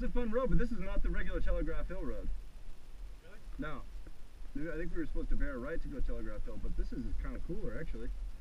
a fun road, but this is not the regular Telegraph Hill road. Really? No. I think we were supposed to bear a right to go Telegraph Hill, but this is kind of cooler, actually.